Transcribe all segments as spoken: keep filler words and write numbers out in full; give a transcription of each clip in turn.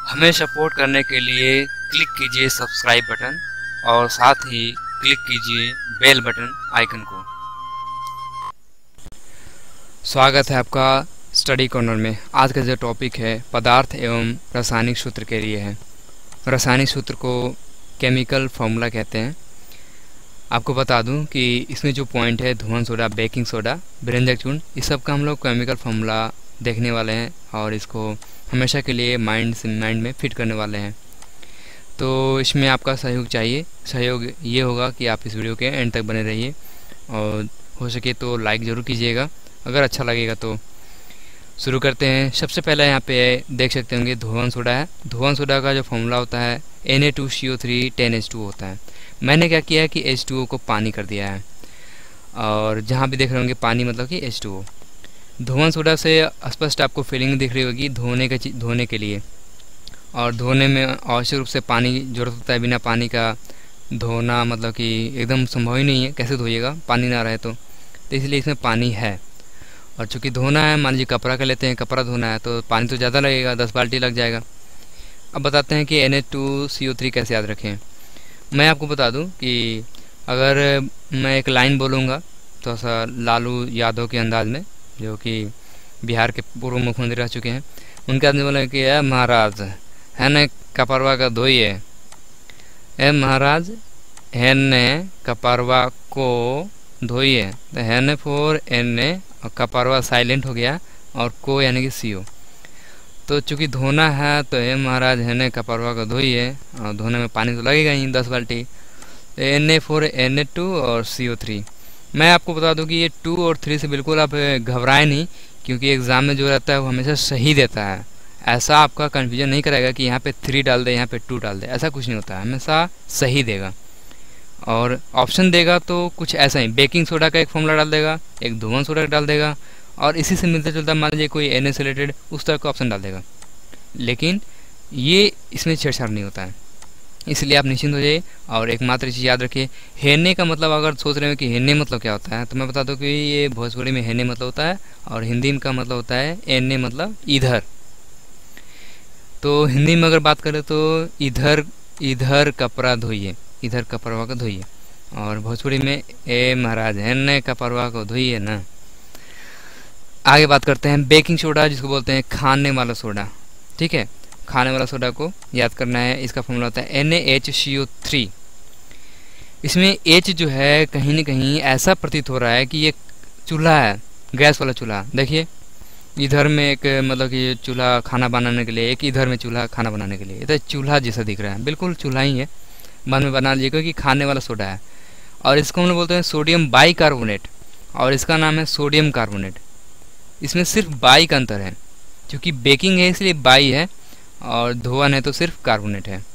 हमें सपोर्ट करने के लिए क्लिक कीजिए सब्सक्राइब बटन और साथ ही क्लिक कीजिए बेल बटन आइकन को। स्वागत है आपका स्टडी कॉर्नर में। आज का जो टॉपिक है पदार्थ एवं रासायनिक सूत्र के लिए है। रासायनिक सूत्र को केमिकल फार्मूला कहते हैं। आपको बता दूं कि इसमें जो पॉइंट है धुआं सोडा, बेकिंग सोडा, विरंजक चूर्ण, इस सब का हम लोग केमिकल फार्मूला देखने वाले हैं और इसको हमेशा के लिए माइंड से माइंड में फिट करने वाले हैं। तो इसमें आपका सहयोग चाहिए। सहयोग ये होगा कि आप इस वीडियो के एंड तक बने रहिए और हो सके तो लाइक ज़रूर कीजिएगा अगर अच्छा लगेगा तो। शुरू करते हैं। सबसे पहले यहाँ पे देख सकते होंगे धुआं सोडा है। धुआं सोडा का जो फॉर्मूला होता है N A two C O three ten H two होता है। मैंने क्या किया है कि एच टू ओ को पानी कर दिया है और जहाँ भी देख रहे होंगे पानी मतलब कि एच टू ओ। धुआं सोडा से स्पष्ट आपको फीलिंग दिख रही होगी धोने के धोने के लिए, और धोने में आवश्यक रूप से पानी की जरूरत होता है। बिना पानी का धोना मतलब कि एकदम संभव ही नहीं है। कैसे धोइएगा पानी ना रहे तो, तो इसलिए इसमें पानी है। और चूँकि धोना है, मान लीजिए कपड़ा का लेते हैं, कपड़ा धोना है तो पानी तो ज़्यादा लगेगा, दस बाल्टी लग जाएगा। अब बताते हैं कि N H two C O three कैसे याद रखें। मैं आपको बता दूं कि अगर मैं एक लाइन बोलूँगा थोड़ा सा लालू यादव के अंदाज में, जो कि बिहार के पूर्व मुख्यमंत्री रह चुके हैं, उनके आदमी बोले कि ए महाराज है न कपरवा का धोइए, ए महाराज है न कपरवा को धोइए। तो है न फोर एन ए और कपरवा साइलेंट हो गया और को यानी कि सी ओ। तो चूँकि धोना है तो ए महाराज है न कपरवा को धोइए, और धोने में पानी तो लगेगा ही दस बाल्टी। तो N A four N A two और सी ओ थ्री। मैं आपको बता दूं कि ये टू और थ्री से बिल्कुल आप घबराएं नहीं, क्योंकि एग्ज़ाम में जो रहता है वो हमेशा सही देता है। ऐसा आपका कन्फ्यूजन नहीं करेगा कि यहाँ पे थ्री डाल दे यहाँ पे टू डाल दे, ऐसा कुछ नहीं होता है। हमेशा सही देगा और ऑप्शन देगा तो कुछ ऐसा ही बेकिंग सोडा का एक फॉर्मूला डाल देगा, एक धुआं सोडा डाल देगा और इसी से मिलता जुलता मान लीजिए कोई एन ए से रिलेटेड उस तरह का ऑप्शन डाल देगा। लेकिन ये इसमें छेड़छाड़ नहीं होता है, इसलिए आप निश्चिंत हो जाइए। और एक मात्र चीज़ याद रखिए, हेने का मतलब अगर सोच रहे हो कि हेने मतलब क्या होता है तो मैं बता दूं कि ये भोजपुरी में हेने मतलब होता है और हिंदी में का मतलब होता है एने मतलब इधर। तो हिंदी में अगर बात करें तो इधर इधर कपड़ा धोइए, इधर कपड़वा को धोइए, और भोजपुरी में ए महाराज हेने कपड़वा को धोइए ना। आगे बात करते हैं बेकिंग सोडा, जिसको बोलते हैं खाने वाला सोडा। ठीक है, खाने वाला सोडा को याद करना है। इसका फॉर्मूला होता है N A H C O three. इसमें H जो है कहीं ना कहीं ऐसा प्रतीत हो रहा है कि ये चूल्हा है, गैस वाला चूल्हा। देखिए इधर में एक मतलब कि चूल्हा खाना बनाने के लिए, एक इधर में चूल्हा खाना बनाने के लिए, तो चूल्हा जैसा दिख रहा है, बिल्कुल चूल्हा ही है। बाद में बना लीजिए क्योंकि खाने वाला सोडा है। और इसको हम लोग बोलते हैं सोडियम बाइकार्बोनेट और इसका नाम है सोडियम कार्बोनेट। इसमें सिर्फ बाई का अंतर है, क्योंकि बेकिंग है इसलिए बाई है और धुआं है तो सिर्फ कार्बोनेट है।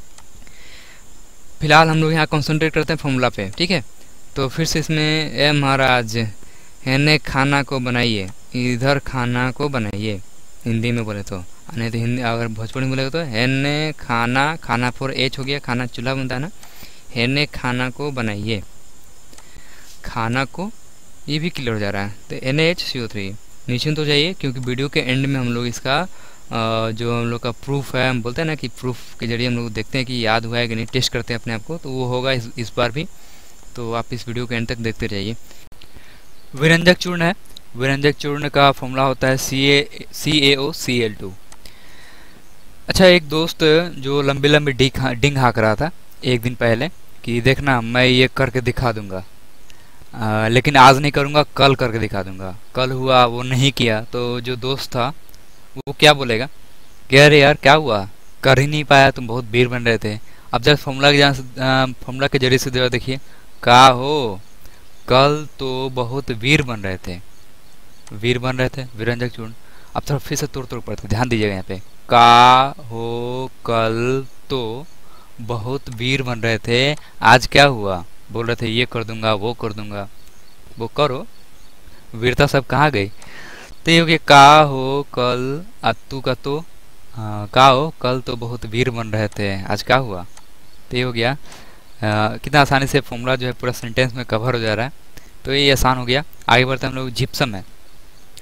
फिलहाल हम लोग यहाँ कंसंट्रेट करते हैं फॉर्मूला पे। ठीक है, तो फिर से इसमें ए महाराज हैने खाना को बनाइए, इधर खाना को बनाइए हिंदी में बोले तो, नहीं तो हिंदी अगर भोजपुरी में बोले तो हैने खाना, खाना फोर एच हो गया, खाना चूल्हा बनता है ना, हैने खाना को बनाइए, खाना को, ये भी क्लियर हो जा रहा है। तो N H C O three. निश्चिंत हो जाइए क्योंकि वीडियो के एंड में हम लोग इसका Uh, जो हम लोग का प्रूफ है, हम बोलते हैं ना कि प्रूफ के जरिए हम लोग देखते हैं कि याद हुआ है कि नहीं, टेस्ट करते हैं अपने आप को, तो वो होगा इस, इस बार भी। तो आप इस वीडियो के एंड तक देखते रहिए। विरंजक चूर्ण है। विरंजक चूर्ण का फॉर्मूला होता है सी ए सी ए ओ सी एल टू। अच्छा, एक दोस्त जो लंबी लंबी डिंग डिंग हाँक रहा था एक दिन पहले कि देखना मैं ये करके दिखा दूंगा, आ, लेकिन आज नहीं करूँगा, कल करके दिखा दूंगा। कल हुआ वो नहीं किया, तो जो दोस्त था वो क्या बोलेगा कि अरे यार क्या हुआ, कर ही नहीं पाया, तुम बहुत वीर बन रहे थे। अब जब फॉर्मूला के जहाँ से फॉर्मूला के जरिए से जरा देखिए, का हो कल तो बहुत वीर बन रहे थे, वीर बन रहे थे विरंजक चूर्ण। अब थोड़ा फिर से तोड़ तोड़ पड़ते, ध्यान दीजिएगा यहाँ पे, का हो कल तो बहुत वीर बन रहे थे, आज क्या हुआ, बोल रहे थे ये कर दूंगा वो कर दूंगा, वो करो, वीरता सब कहाँ गई। तो ये हो गया का हो कल, अतु का तो आ, का हो कल तो बहुत वीर बन रहे थे, आज क्या हुआ। तो ये हो गया। आ, कितना आसानी से फॉर्मूला जो है पूरा सेंटेंस में कवर हो जा रहा है, तो ये आसान हो गया। आगे बढ़ते हैं हम लोग। जिप्सम है।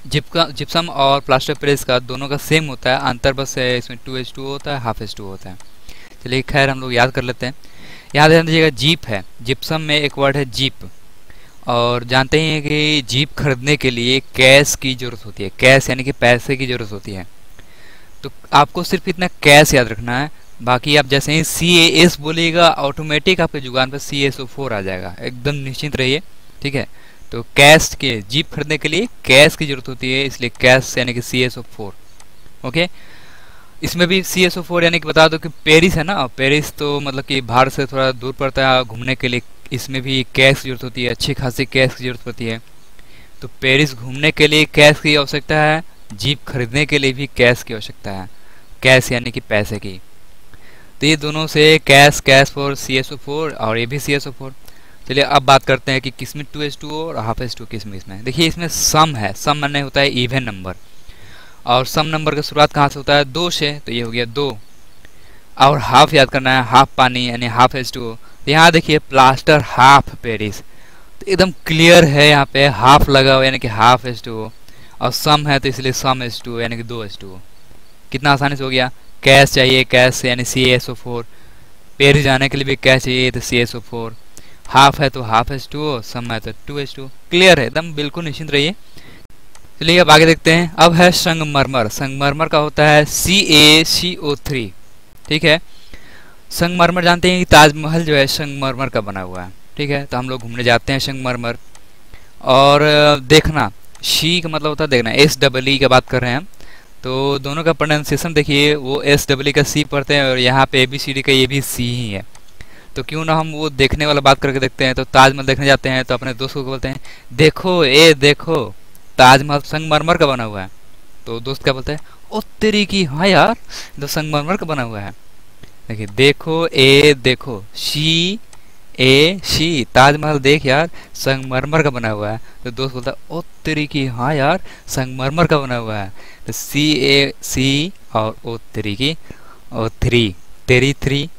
जिपका जिप्सम और प्लास्टर पेरिस का दोनों का सेम होता है, अंतर बस है इसमें टू एच टू होता है, हाफ एच टू होता है। चलिए खैर हम लोग याद कर लेते हैं। यहाँ ध्यान दीजिएगा, जीप है, जिप्सम में एक वर्ड है जीप, और जानते ही हैं कि जीप खरीदने के लिए कैश की ज़रूरत होती है, कैश यानी कि पैसे की ज़रूरत होती है। तो आपको सिर्फ इतना कैश याद रखना है, बाकी आप जैसे ही सी ए एस बोलिएगा ऑटोमेटिक आपके जुगान पर सी एस ओ फोर आ जाएगा, एकदम निश्चिंत रहिए, ठीक है। तो कैश के जीप खरीदने के लिए कैश की जरूरत होती है, इसलिए कैश यानी कि C S O four. Okay, इसमें भी सी एस ओ फोर यानी कि बता दो कि पेरिस है ना, पेरिस तो मतलब कि भारत से थोड़ा दूर पड़ता है, घूमने के लिए इसमें भी कैश की जरूरत होती है, अच्छी खासी कैश की जरूरत होती है। तो पेरिस घूमने के लिए कैश की आवश्यकता है, जीप खरीदने के लिए भी कैश की आवश्यकता है, कैश यानी कि पैसे की। तो ये दोनों से cash cash for C S O four और ये भी सी एस ओ फोर। चलिए अब बात करते हैं कि किसमें टू एच टू और हाफ एच टू किसमें इसमें। देखिए इसमें सम है, सम माने होता है इवन नंबर, और सम नंबर का शुरुआत कहाँ से होता है, दो से, तो ये हो गया दो। और हाफ याद करना है, हाफ पानी यानी हाफ एच टू। तो यहाँ देखिए प्लास्टर हाफ पेरिस, तो एकदम क्लियर है, यहाँ पे हाफ लगा हुआ यानी कि हाफ एच टू, और सम है तो इसलिए सम एच टू यानी कि दो एच टू। कितना आसानी से हो गया। कैश चाहिए, कैश यानी C S O four, Paris जाने के लिए भी कैश चाहिए तो C S O four, half है तो हाफ एच टू, सम है तो टू एच टू। क्लियर है एकदम, बिल्कुल निश्चिंत रहिए। चलिए अब आगे देखते हैं। अब है संगमरमर। संगमरमर का होता है सी ए सी ओ थ्री, ठीक है। संगमरमर जानते हैं कि ताजमहल जो है संगमरमर का बना हुआ है, ठीक है। तो हम लोग घूमने जाते हैं संगमरमर। और देखना, शी का मतलब होता है देखना, एस डबल ई की बात कर रहे हैं हम, तो दोनों का प्रोनाउंसिएशन देखिए, वो एस डबल ई का सी पढ़ते हैं और यहाँ पे ए बी सी डी का ये भी सी ही है। तो क्यों ना हम वो देखने वाला बात करके देखते हैं। तो ताजमहल देखने जाते हैं तो अपने दोस्त को बोलते हैं, देखो ए देखो ताजमहल संगमरमर का बना हुआ है। तो दोस्त क्या बोलते हैं, ओ तेरी की, हाँ यार तो संगमरमर का बना हुआ है। देखिए देखो ए देखो, शी ए शी, ताजमहल देख यार संगमरमर का बना हुआ है। तो दोस्त बोलता है, ओ तेरी की, हाँ यार संगमरमर का बना हुआ है। तो सी ए सी और ओ तेरी की, ओ थ्री, तेरी थ्री।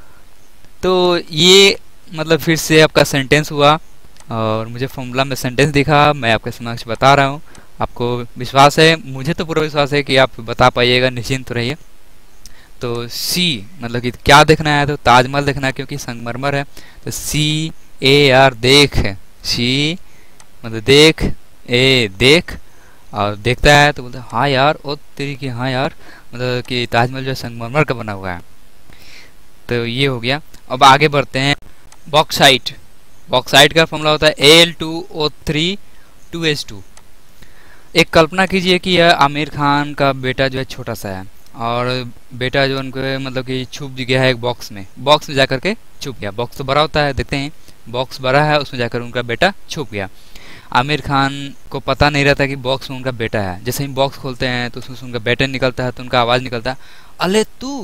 तो ये मतलब फिर से आपका सेंटेंस हुआ, और मुझे फॉर्मूला में सेंटेंस दिखा, मैं आपके समक्ष बता रहा हूँ। आपको विश्वास है, मुझे तो पूरा विश्वास है कि आप बता पाइएगा, निश्चिंत रहिए। तो सी मतलब कि क्या देखना है, तो ताजमहल देखना है क्योंकि संगमरमर है। तो सी ए आर देख, सी मतलब देख, ए देख, और देखता है तो बोलता है हाँ यार, ओ तेरी की, हाँ यार मतलब कि ताजमहल जो है संगमरमर का बना हुआ है। तो ये हो गया। अब आगे बढ़ते हैं। बॉक्साइट, बॉक्साइट का फॉर्मूला होता है A L two O three two H two. एक कल्पना कीजिए कि यह आमिर खान का बेटा जो है छोटा सा है, और बेटा जो उनको मतलब कि छुप गया है एक बॉक्स में, बॉक्स में जाकर के छुप गया। बॉक्स तो बड़ा होता है, देखते हैं बॉक्स बड़ा है, उसमें जाकर उनका बेटा छुप गया। आमिर खान को पता नहीं रहता कि बॉक्स में उनका बेटा है। जैसे ही बॉक्स खोलते हैं तो उसमें से उनका बेटा निकलता है, तो उनका आवाज़ निकलता है, अले तू,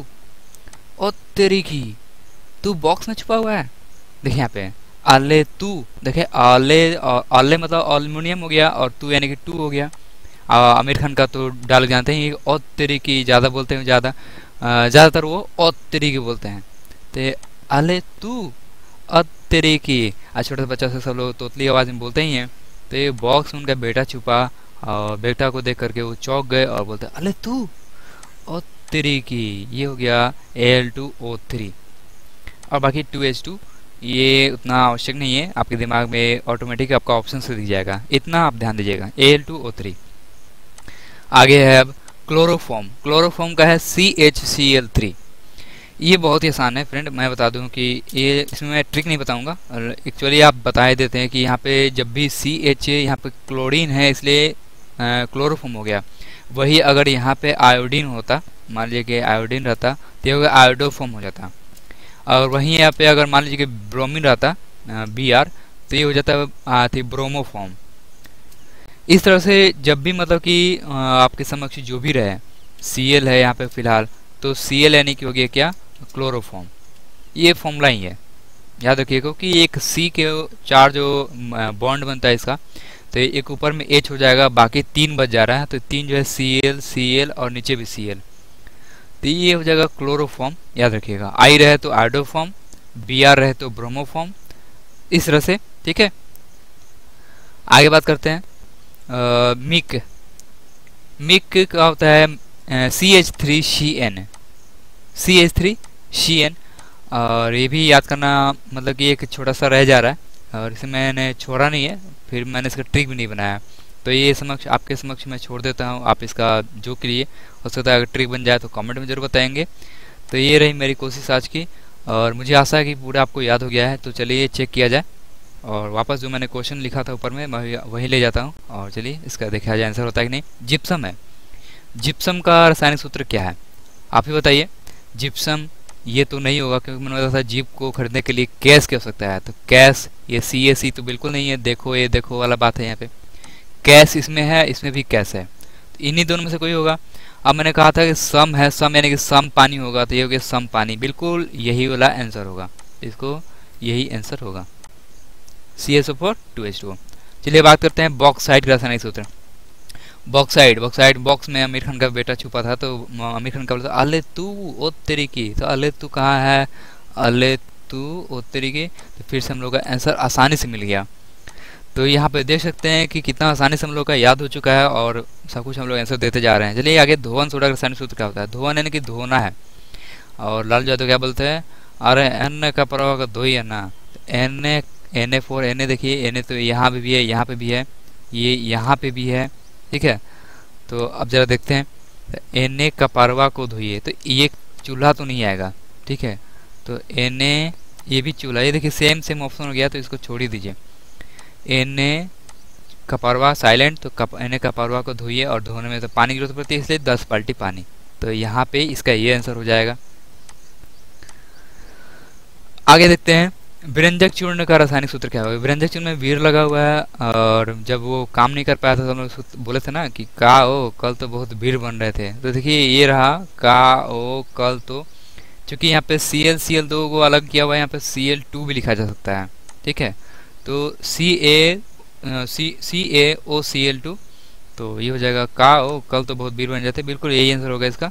ओ तेरी की, तू बॉक्स में छुपा हुआ है। देखिए यहाँ पे अले तू, देखिए अले, अले मतलब एल्युमिनियम हो गया, और तू यानी कि टू हो गया। आमिर खान का तो डायलॉग जानते हैं, ओ तेरी की ज़्यादा बोलते हैं, ज़्यादा ज़्यादातर वो ओ तेरी की बोलते हैं। तो अले तू, ओ तेरी की, आज छोटे बच्चा से सब लोग तोतली आवाज़ में बोलते ही हैं। तो ये बॉक्स में उनका बेटा छुपा, और बेटा को देख करके वो चौंक गए और बोलते अले तू, ओ तेरी की। ये हो गया A L two O three. और बाकी टू एच टू ये उतना आवश्यक नहीं है, आपके दिमाग में ऑटोमेटिक आपका ऑप्शन से दिख जाएगा, इतना आप ध्यान दीजिएगा। A L two O three. आगे है अब क्लोरोफॉर्म। क्लोरोफॉर्म का है C H C L three. ये बहुत ही आसान है फ्रेंड, मैं बता दूं कि ये इसमें मैं ट्रिक नहीं बताऊंगा, और एक्चुअली आप बता ही देते हैं कि यहाँ पे जब भी सी एच यहाँ पे क्लोरीन है इसलिए क्लोरोफॉर्म हो गया। वही अगर यहाँ पे आयोडीन होता, मान लीजिए कि आयोडीन रहता, तो ये आयोडोफॉर्म हो जाता। और वहीं यहाँ पे अगर मान लीजिए कि ब्रोमीन रहता, बी आर, तो ये हो जाता थी ब्रोमोफॉर्म। इस तरह से जब भी मतलब कि आपके समक्ष जो भी रहे, सी एल है यहाँ पे फिलहाल, तो सी एल यानी कि हो गया क्या, क्लोरोफॉर्म। ये फॉर्मूला ही है, याद रखिएगा कि एक सी के चार जो बॉन्ड बनता है इसका, तो एक ऊपर में एच हो जाएगा, बाकी तीन बच जा रहा है, तो तीन जो है सी एल सी एल और नीचे भी सी एल, तो ये हो जाएगा क्लोरोफॉर्म। याद रखिएगा, आई रहे तो आयोडोफॉर्म, बी आर रहे तो ब्रोमोफॉर्म, इस तरह से, ठीक है। आगे बात करते हैं आ, मिक। मिक का होता है C H three C N, C H three C N. और ये भी याद करना, मतलब कि एक छोटा सा रह जा रहा है और इसे मैंने छोड़ा नहीं है, फिर मैंने इसका ट्रिक भी नहीं बनाया। तो ये समक्ष आपके समक्ष मैं छोड़ देता हूँ, आप इसका जो करिए। हो सकता है अगर ट्रिक बन जाए तो कमेंट में जरूर बताएंगे। तो ये रही मेरी कोशिश आज की, और मुझे आशा है कि पूरा आपको याद हो गया है। तो चलिए चेक किया जाए, और वापस जो मैंने क्वेश्चन लिखा था ऊपर में मैं वही ले जाता हूँ, और चलिए इसका देखा जाए आंसर होता है कि नहीं। जिप्सम है, जिप्सम का रासायनिक सूत्र क्या है आप ही बताइए। जिप्सम ये तो नहीं होगा, क्योंकि मैंने बताया था जीप को खरीदने के लिए कैश की आवश्यकता है। तो कैश, ये सी ए सी तो बिल्कुल नहीं है, देखो ये देखो वाला बात है यहाँ पे। कैश इसमें है, इसमें भी कैश है, तो इन्हीं दोनों में से कोई होगा। अब मैंने कहा था कि सम है, सम यानी कि सम पानी होगा, तो ये हो गया सम पानी, बिल्कुल यही वाला आंसर होगा, इसको यही आंसर होगा, C S O four two H two O. चलिए बात करते हैं बॉक्साइट का रासायनिक सूत्र। बॉक्साइट, बॉक्साइट बॉक्स में आमिर खान का बेटा छुपा था, तो आमिर खान का बोलता अले तू ओ तेरी की, तो अले तू कहाँ है, अले तू ओ तेरी की। तो फिर से हम लोग का आंसर आसानी से मिल गया। तो यहाँ पे देख सकते हैं कि कितना आसानी से हम लोग का याद हो चुका है, और सब कुछ हम लोग आंसर देते जा रहे हैं। चलिए आगे धोवन सोडा का रासायनिक सूत्र क्या होता है। धोवन यानी कि धोना है, और लाल यादव क्या बोलते हैं, अरे एन का प्रभाव का धो ही है ना, N A N A four N A देखिए, एन ए तो यहाँ पे भी है, यहाँ पे भी है, ये यहाँ पे भी है, ठीक है। तो अब जरा देखते हैं, एन ए का पारवा को धोइए, तो ये चूल्हा तो नहीं आएगा, ठीक है। तो एन ए ये भी चूल्हा, ये देखिए सेम सेम ऑप्शन हो गया, तो इसको छोड़ ही दीजिए। एन ए कपारवा साइलेंट, तो कप एन ए कपारवा को धोइए, और धोने में तो पानी की जरूरत पड़ती है, इसलिए दस बाल्टी पानी। तो यहाँ पे इसका ये आंसर हो जाएगा। आगे देखते हैं विरंजक चूर्ण का रासायनिक सूत्र क्या होगा। विरंजक चूर्ण में वीर लगा हुआ है, और जब वो काम नहीं कर पाया था तो हम लोग बोले थे ना कि का ओ कल तो बहुत वीर बन रहे थे। तो देखिए ये रहा का ओ कल तो, चूंकि यहाँ पे सी एल सी एल दो को अलग किया हुआ है, यहाँ पे सी एल टू भी लिखा जा सकता है, ठीक है। तो सी ए सी सी ए ओ सी एल टू, तो ये हो जाएगा का ओ कल तो बहुत वीर बन जाते, बिल्कुल यही आंसर होगा इसका,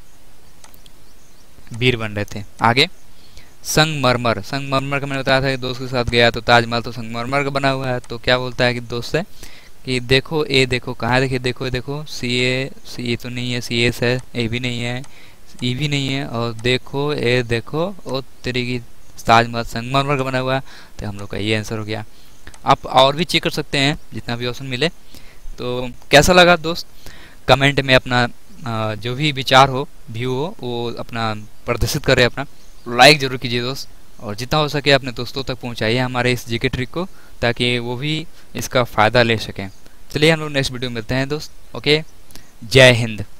वीर बन रहे थे। आगे संगमरमर, संगमरमर का मैंने बताया था कि दोस्त के साथ गया तो ताजमहल तो संगमरमर का बना हुआ है। तो क्या बोलता है कि दोस्त से कि देखो ए देखो कहाँ है, देखिए देखो ए देखो, सी ए सी ए तो नहीं है, सी एस है, ए भी नहीं है, ई भी नहीं है, और देखो ए देखो ओ तेरी की ताजमहल संगमरमर का बना हुआ है। तो हम लोग का ये आंसर हो गया। आप और भी चेक कर सकते हैं जितना भी ऑप्शन मिले। तो कैसा लगा दोस्त, कमेंट में अपना जो भी विचार हो, व्यू हो, वो अपना प्रदर्शित करें, अपना लाइक जरूर कीजिए दोस्त, और जितना हो सके अपने दोस्तों तक पहुंचाइए हमारे इस जीके ट्रिक को, ताकि वो भी इसका फ़ायदा ले सकें। चलिए हम लोग नेक्स्ट वीडियो में मिलते हैं दोस्त। ओके, जय हिंद।